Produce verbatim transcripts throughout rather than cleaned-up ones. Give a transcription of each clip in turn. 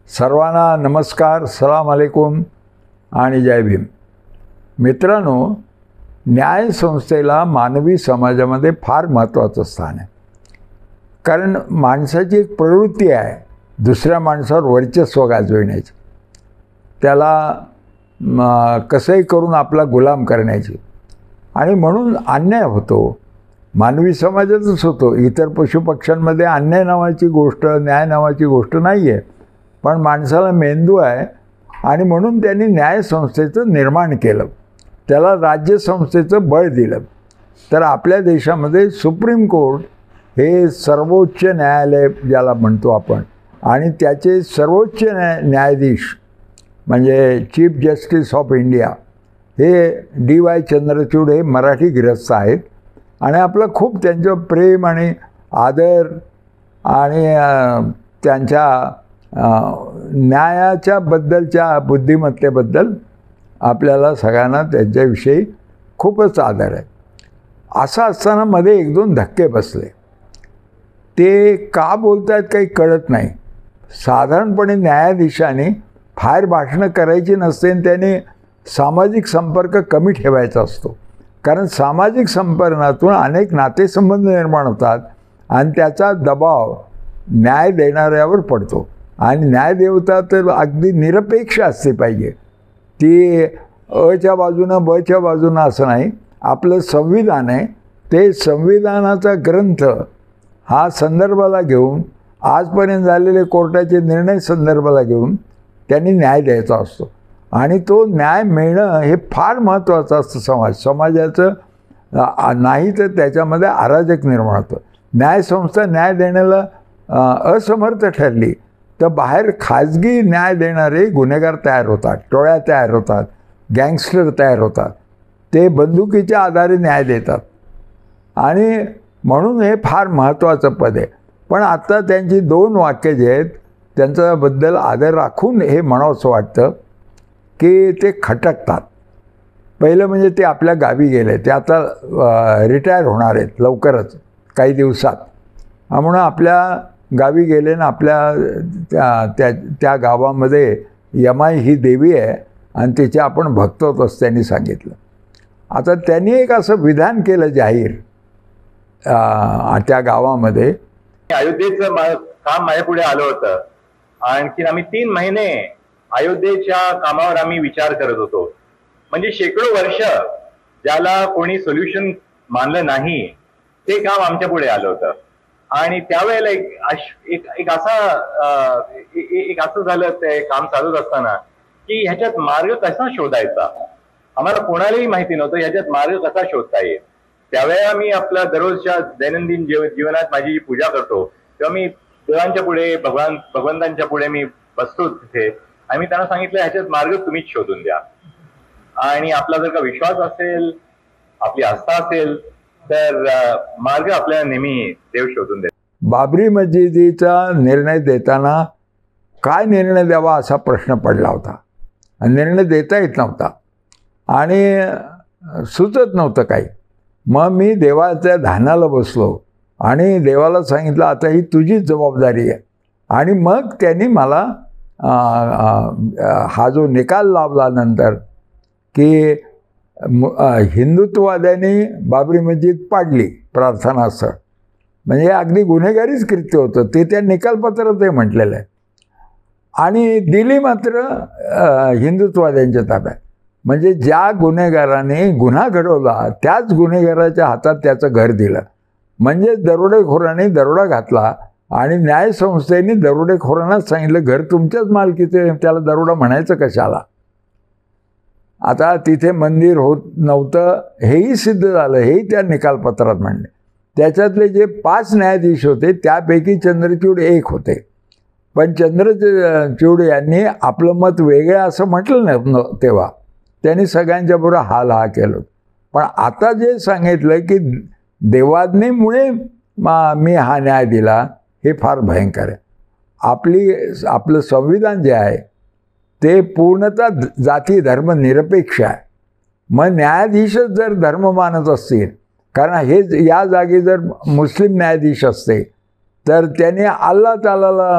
सर्वांना नमस्कार, सलाम अलैकुम आणि जय भीम. मित्रांनो, न्याय संस्थेला मानवी समाजामध्ये फार महत्त्वाचं स्थान आहे. कारण माणसाची एक प्रवृत्ती आहे दुसऱ्या माणसावर वर्चस्व गाजविण्याची, त्याला कसंही करून आपला गुलाम करण्याची, आणि म्हणून अन्याय होतो. मानवी समाजातच होतो. इतर पशुपक्ष्यांमध्ये अन्याय नावाची गोष्ट, न्याय नावाची गोष्ट नाही आहे. पण माणसाला मेंदू आहे आणि म्हणून त्यांनी न्यायसंस्थेचं निर्माण केलं, त्याला राज्यसंस्थेचं बळ दिलं. तर आपल्या देशामध्ये सुप्रीम कोर्ट हे सर्वोच्च न्यायालय ज्याला म्हणतो आपण, आणि त्याचे सर्वोच्च न्याय न्यायाधीश म्हणजे चीफ जस्टिस ऑफ इंडिया हे डी वाय चंद्रचूड हे मराठी गिरस्थ आहेत. आणि आपलं खूप त्यांचं प्रेम आणि आदर आणि त्यांच्या न्यायाच्या बद्दलच्या बुद्धिमत्तेबद्दल आपल्याला सगळ्यांना त्यांच्याविषयी खूपच आदर आहे. असं असताना मध्ये एक दोन धक्के बसले. ते का बोलत आहेत काही कळत नाही. साधारणपणे न्यायाधीशाने फार भाषणं करायची नसते आणि त्याने सामाजिक संपर्क कमी ठेवायचा असतो. कारण सामाजिक संपर्कातून अनेक नातेसंबंध निर्माण होतात आणि त्याचा दबाव न्याय देणाऱ्यावर पडतो. आणि न्यायदेवता तर अगदी निरपेक्ष असली पाहिजे. ती अच्या बाजूनं बच्या बाजूनं असं नाही. आपलं संविधान आहे, ते संविधानाचा ग्रंथ हा संदर्भाला घेऊन, आजपर्यंत झालेले कोर्टाचे निर्णय संदर्भाला घेऊन त्यांनी न्याय द्यायचा असतो. आणि तो न्याय मिळणं हे फार महत्त्वाचं असतं. समाज समाजाचं नाही तर त्याच्यामध्ये अराजक निर्माण होतं. न्यायसंस्था न्याय देण्याला असमर्थ ठरली तर बाहेर खाजगी न्याय देणारे गुन्हेगार तयार होतात, टोळ्या तयार होतात, गँगस्टर तयार होतात. ते बंदुकीच्या आधारे न्याय देतात. आणि म्हणून हे फार महत्त्वाचं पद आहे. पण आता त्यांची दोन वाक्य जे आहेत त्यांच्याबद्दल आदर राखून हे म्हणावंसं वाटतं की ते खटकतात. पहिलं म्हणजे ते आपल्या गावी गेले, ते आता रिटायर होणार आहेत लवकरच काही दिवसात. म्हणून आपल्या गावी गेले ना, आपल्या त्या त्या त्या गावामध्ये यमाई ही देवी आहे आणि तिचे आपण भक्त होत असं त्यांनी सांगितलं. आता त्यांनी एक असं विधान केलं जाहीर त्या गावामध्ये. अयोध्येचं काम माझ्यापुढे आलं होतं. आणखी आम्ही तीन महिने अयोध्येच्या कामावर आम्ही विचार करत होतो. म्हणजे शेकडो वर्ष ज्याला कोणी सोल्युशन मानलं नाही ते काम आमच्या पुढे आलं होतं. आणि त्यावेळेला एक एक एक असा एक असं झालं ते काम चालूच असताना की ह्याच्यात मार्ग कसा शोधायचा, आम्हाला कोणालाही माहिती नव्हतं ह्याच्यात मार्ग कसा शोधता येईल. त्यावेळेला मी आपल्या दररोजच्या दैनंदिन जीव जीवनात माझी जी पूजा करतो तेव्हा मी देवांच्या पुढे, भगवान भगवंतांच्या पुढे मी बसतो तिथे. आणि मी त्यांना सांगितलं ह्याच्यात मार्ग तुम्हीच शोधून द्या. आणि आपला जर का विश्वास असेल, आपली आस्था असेल तर मार्ग आपल्याला नेहमी देव शोधून देतो. बाबरी मस्जिदीचा निर्णय देताना काय निर्णय द्यावा असा प्रश्न पडला होता. निर्णय देता येत नव्हता आणि सुचत नव्हतं काही. मग मी देवाच्या ध्यानाला बसलो आणि देवाला सांगितलं आता ही तुझीच जबाबदारी आहे. आणि मग त्यांनी मला हा जो निकाल लावला नंतर की हिंदुत्ववाद्यांनी बाबरी मस्जिद पाडली प्रार्थनास्थळ, म्हणजे अगदी गुन्हेगारीच कृत्य होतं ते त्या निकालपत्रात ते म्हटलेलं आहे. आणि दिली मात्र हिंदुत्ववाद्यांच्या ताब्यात. म्हणजे ज्या गुन्हेगाराने गुन्हा घडवला त्याच गुन्हेगाराच्या हातात त्याचं घर दिलं. म्हणजे दरोडेखोरांनी दरोडा घातला आणि न्यायसंस्थेने दरोडेखोरांनाच सांगितलं घर तुमच्याच मालकीचे, त्याला दरोडा म्हणायचं कशाला. आता तिथे मंदिर होत नव्हतं हेही सिद्ध झालं, हेही त्या निकालपत्रात म्हणले. त्याच्यातले जे पाच न्यायाधीश होते त्यापैकी चंद्रचूड एक होते. पण चंद्रचूड यांनी आपलं मत वेगळं असं म्हटलं न तेव्हा त्यांनी सगळ्यांच्या बरोबर हाल हा केलं. पण आता जे सांगितलं की देवाज्ञेमुळे मी हा न्याय दिला हे फार भयंकर आहे. आपली आपलं संविधान जे आहे ते पूर्णतः जाती धर्म निरपेक्ष आहे. मग न्यायाधीशच जर धर्म मानत असतील, कारण हे या जागी जर मुस्लिम न्यायाधीश असते तर त्याने अल्लाह तालाला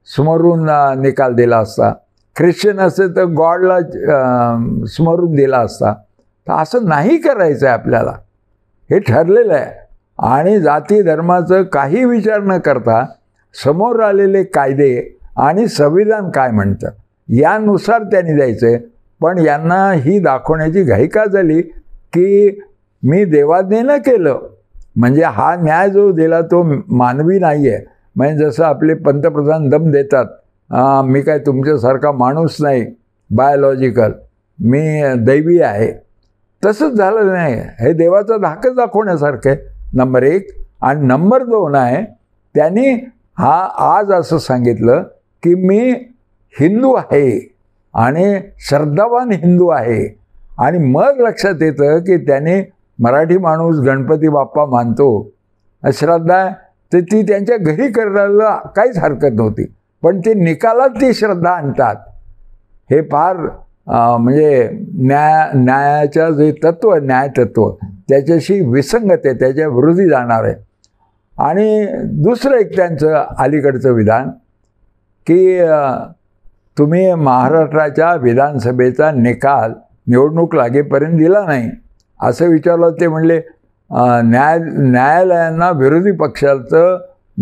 स्मरून निकाल दिला असता, ख्रिश्चन असते तर गॉडला स्मरून दिला असता. तर असं नाही करायचं आहे आपल्याला, हे ठरलेलं आहे. आणि जाती धर्माचं काही विचार न करता समोर आलेले कायदे आणि संविधान काय म्हणतं यानुसार त्यांनी द्यायचं आहे. पण यांना ही दाखवण्याची घाई का झाली की मी देवाज्ञेनं केलं, म्हणजे हा न्याय जो दिला तो मानवी नाही आहे. म्हणजे जसं आपले पंतप्रधान दम देतात, मी काय तुमच्यासारखा माणूस नाही बायोलॉजिकल, मी दैवी आहे, तसंच झालं नाही. हे देवाचा धाकच दाखवण्यासारखं आहे नंबर एक. आणि नंबर दोन आहे, त्यांनी हा आज असं सांगितलं की मी हिंदू आहे आणि श्रद्धावान हिंदू आहे. आणि मग लक्षात येतं की त्याने मराठी माणूस गणपती बाप्पा मानतो, श्रद्धा तर ती त्यांच्या घरी करायला काहीच हरकत नव्हती, पण ते निकालात ती श्रद्धा आणतात. हे फार म्हणजे न्याय न्यायाच्या जे तत्त्व न्यायतत्व त्याच्याशी विसंगत आहे, त्याच्या विरोधी जाणार आहे. आणि दुसरं एक त्यांचं अलीकडचं विधान की तुम्ही महाराष्ट्राच्या विधानसभेचा निकाल निवडणूक लागेपर्यंत दिला नाही असं विचारलं. ते म्हणले न्याय न्यायालयांना विरोधी पक्षाचं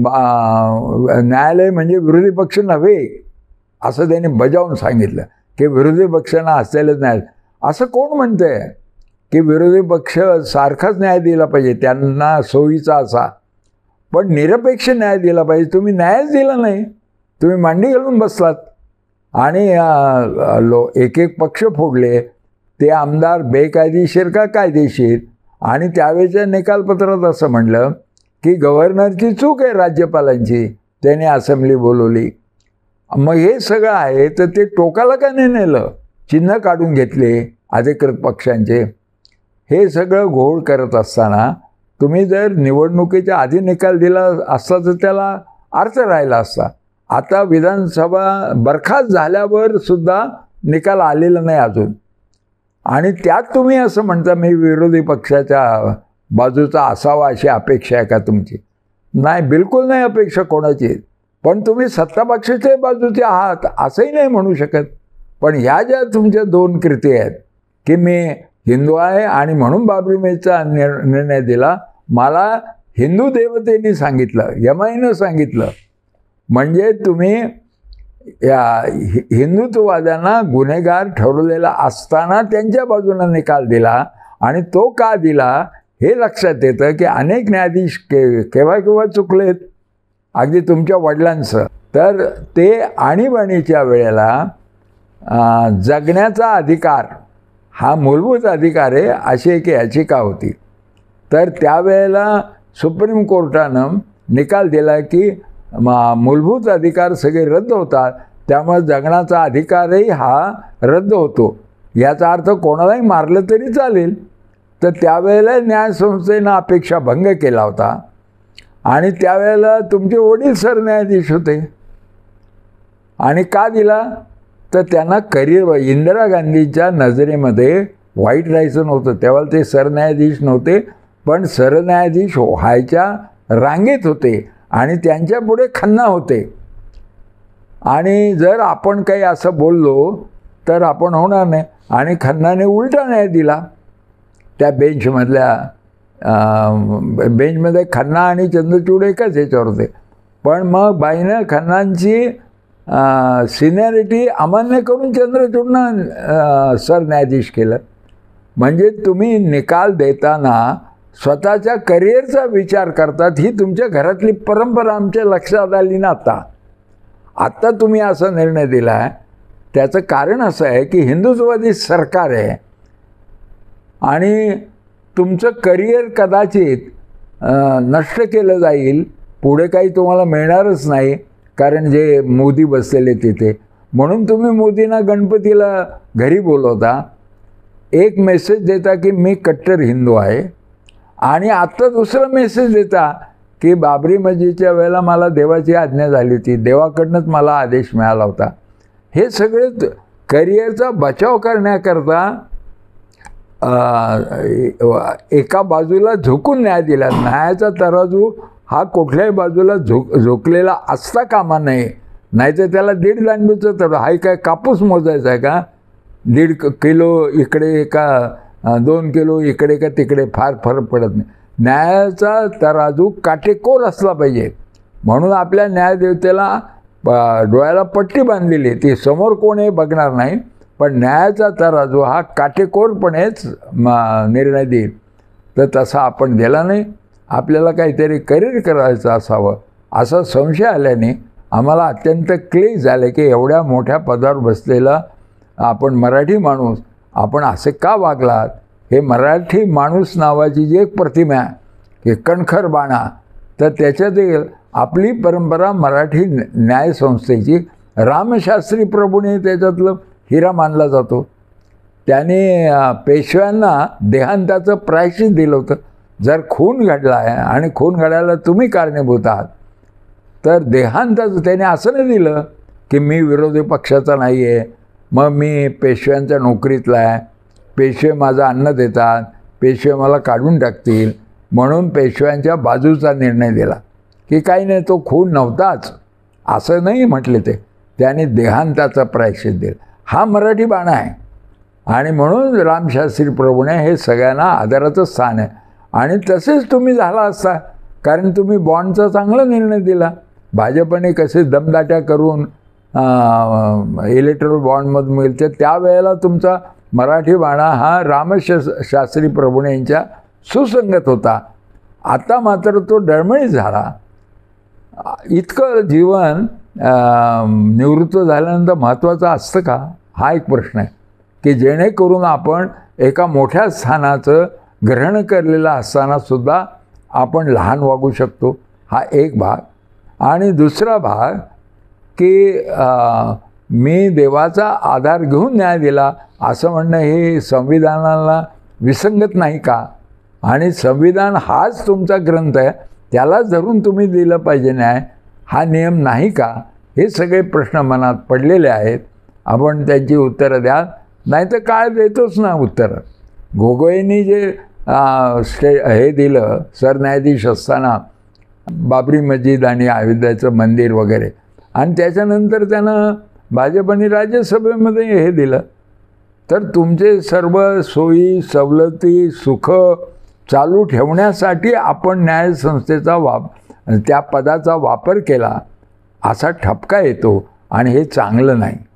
न्यायालय म्हणजे विरोधी पक्ष नव्हे असं त्यांनी बजावून सांगितलं की विरोधी पक्षांना असलेलंच न्याय. असं कोण म्हणतं आहे की विरोधी पक्ष सारखाच न्याय दिला पाहिजे त्यांना सोयीचा असा, पण निरपेक्ष न्याय दिला पाहिजे. तुम्ही न्यायच दिला नाही, तुम्ही मांडी घालून बसलात आणि लो एक एक पक्ष फोडले. ते आमदार बेकायदेशीर का कायदेशीर. आणि त्यावेळेच्या निकालपत्रात असं म्हणलं की गव्हर्नरची चूक आहे राज्यपालांची, त्याने असेंब्ली बोलवली. मग हे सगळं आहे तर ते टोकाला का नाही नेलं, चिन्ह काढून घेतले अधिकृत पक्षांचे. हे सगळं घोळ करत असताना तुम्ही जर निवडणुकीच्या आधी निकाल दिला असता तर त्याला अर्थ राहिला असता. आता विधानसभा बरखास्त झाल्यावर सुद्धा निकाल आलेला नाही अजून, आणि त्यात तुम्ही असं म्हणता मी विरोधी पक्षाच्या बाजूचा असावा अशी अपेक्षा आहे का तुमची? नाही, बिलकुल नाही अपेक्षा कोणाची. पण तुम्ही सत्ता पक्षाच्या बाजूचे आहात असंही नाही म्हणू शकत. पण ह्या ज्या तुमच्या दोन कृती आहेत की मी हिंदू आहे आणि म्हणून बाबरी मस्जिदचा निर्णय दिला, मला हिंदू देवतेने सांगितलं, यमाईनं सांगितलं, म्हणजे तुम्ही या हिंदुत्ववाद्यांना गुन्हेगार ठरवलेला असताना त्यांच्या बाजूला निकाल दिला. आणि तो का दिला हे लक्षात येतं की अनेक न्यायाधीश के केव्हा केव्हा चुकलेत, अगदी तुमच्या वडिलांचं. तर ते आणीबाणीच्या वेळेला जगण्याचा अधिकार हा मूलभूत अधिकार आहे अशी एक याचिका होती. तर त्यावेळेला सुप्रीम कोर्टानं निकाल दिला की मूलभूत अधिकार सगळे रद्द होतात, त्यामुळे जगण्याचा अधिकारही हा रद्द होतो. याचा अर्थ कोणालाही मारलं तरी चालेल. तर त्यावेळेला न्यायसंस्थेनं अपेक्षाभंग केला होता आणि त्यावेळेला तुमचे वडील सरन्यायाधीश होते. आणि का दिला तर त्यांना करिअर, इंदिरा गांधींच्या नजरेमध्ये वाईट राहायचं नव्हतं. तेव्हा ते सरन्यायाधीश नव्हते, पण सरन्यायाधीश व्हायच्या रांगेत होते आणि त्यांच्या पुढे खन्ना होते. आणि जर आपण काही असं बोललो तर आपण होणार नाही. आणि खन्नाने उलटा न्याय दिला. त्या बेंचमधल्या बेंचमध्ये खन्ना आणि चंद्रचूड एकच ह्याच्यावर होते, पण मग बाईनं खन्नांची सिनियरिटी अमान्य करून चंद्रचूडनं सरन्यायाधीश केलं. म्हणजे तुम्ही निकाल देताना स्वतःच्या करिअरचा विचार करतात. ही तुमच्या घरातली परंपरा आमच्या लक्षात आली ना आता. आत्ता तुम्ही असा निर्णय दिला आहे, त्याचं कारण असं आहे की हिंदुत्ववादी सरकार आहे आणि तुमचं करिअर कदाचित नष्ट केलं जाईल, पुढे काही तुम्हाला मिळणारच नाही, कारण जे मोदी बसलेले तिथे. म्हणून तुम्ही मोदींना गणपतीला घरी बोलवता, एक मेसेज देता की मी कट्टर हिंदू आहे, आणि आत्ता दुसरा मेसेज देता की बाबरी मस्जिदच्या वेळेला मला देवाची आज्ञा झाली होती, देवाकडनंच मला आदेश मिळाला होता. हे सगळे करिअरचा बचाव करण्याकरता एका बाजूला झोकून न्याय दिला. न्यायाचा तराजू हा कुठल्याही बाजूला झोक झोकलेला असता कामा नये. नाही तर त्याला दीड दांडूचं तर हाय काय कापूस मोजायचा आहे का? दीड क- किलो इकडे का अं, दोन किलो इकडे का तिकडे फार फरक पडत नाही. न्यायाचा तराजू काटेकोर असला पाहिजे. म्हणून आपल्या न्यायदेवतेला प- डोळ्याला पट्टी बांधलेली, ती समोर कोण आहे बघणार नाही, पण न्यायाचा तराजू हा काटेकोरपणेच म- निर्णय देईल. तर तसा आपण दिला नाही. आपल्याला काहीतरी करिअर करायचं असावं असा संशय आल्याने आम्हाला अत्यंत क्लेश झाले की एवढ्या मोठ्या पदावर बसलेला आपण मराठी माणूस आपण असे का वागलात? हे मराठी माणूस नावाची जी एक प्रतिमा आहे की कणखर बाणा, तर त्याच्यात आपली परंपरा मराठी न्यायसंस्थेची रामशास्त्री प्रभूने त्याच्यातलं हिरा मानला जातो. त्याने अं, पेशव्यांना देहांताचं प्रायश्चित दिलं होतं. जर खून घडला आहे आणि खून घडायला तुम्ही कारणीभूत आहात, तर देहांताचं त्याने असं नाही दिलं की मी विरोधी पक्षाचा नाही आहे, मग मी पेशव्यांच्या नोकरीतला आहे, पेशवे माझं अन्न देतात, पेशवे मला काढून टाकतील, म्हणून पेशव्यांच्या बाजूचा निर्णय दिला की काही नाही तो खून नव्हताच, असं नाही म्हटले ते. त्याने देहांताचा प्रायश्चित दिलं. हा मराठी बाणा आहे. आणि म्हणून रामशास्त्री प्रभूने हे सगळ्यांना आदराचं स्थान आहे. आणि तसेच तुम्ही झाला असता, कारण तुम्ही बॉन्डचा चांगला निर्णय दिला. भाजपने कसे दमदाट्या करून इलेक्ट्रल बॉन्डमधून मिळते, त्यावेळेला तुमचा मराठी बाणा हा रामशास शास्त्री प्रभूने यांच्या सुसंगत होता. आता मात्र तो डळमळीत झाला. इतकं जीवन निवृत्त झाल्यानंतर महत्त्वाचं असतं का, हा एक प्रश्न आहे की जेणेकरून आपण एका मोठ्या स्थानाचं ग्रहण केलेलं असतानासुद्धा आपण लहान वागू शकतो. हा एक भाग. आणि दुसरा भाग की मी देवाचा आधार घेऊन न्याय दिला असं म्हणणं हे संविधानाला विसंगत नाही का? आणि संविधान हाच तुमचा ग्रंथ आहे, त्याला धरून तुम्ही दिलं पाहिजे न्याय, हा नियम नाही का? हे सगळे प्रश्न मनात पडलेले आहेत. आपण त्यांची उत्तरं द्या, नाही तर काय देतोच ना उत्तरं. गोगोईंनी जे स्टे हे दिलं सरन्यायाधीश असताना, बाबरी मस्जिद आणि अयोध्याचं मंदिर वगैरे, आणि त्याच्यानंतर त्यानं भाजपने राज्यसभेमध्ये हे दिलं, तर तुमचे सर्व सोयी सवलती सुख चालू ठेवण्यासाठी आपण न्यायसंस्थेचा वाप त्या पदाचा वापर केला असा ठपका येतो, आणि हे चांगलं नाही.